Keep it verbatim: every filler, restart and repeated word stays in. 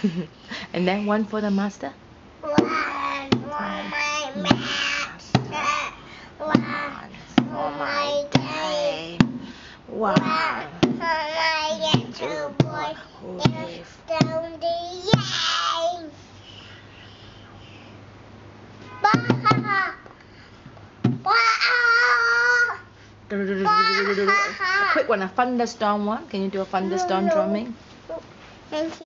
And then one for the master. One for my master. One for my day. One For my little boy who is down the lane. A quick one, a thunderstorm one. Can you do a thunderstorm No, no. drumming? Thank you.